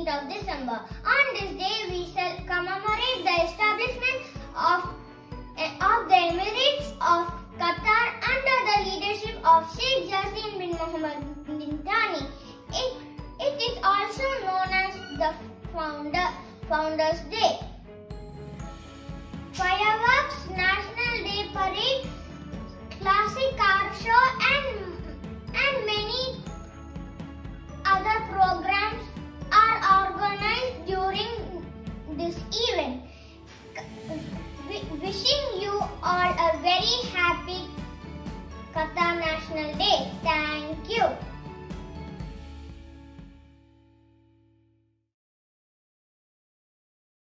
of December. On this day, we commemorate the establishment of the Emirates of Qatar under the leadership of Sheikh Jassim bin Mohammed bin Thani. It is also known as the Founders Day. Fireworks, National Day Parade, classic car show and many other programs are organized during this event. Wishing you all a very happy Qatar National Day. Thank you.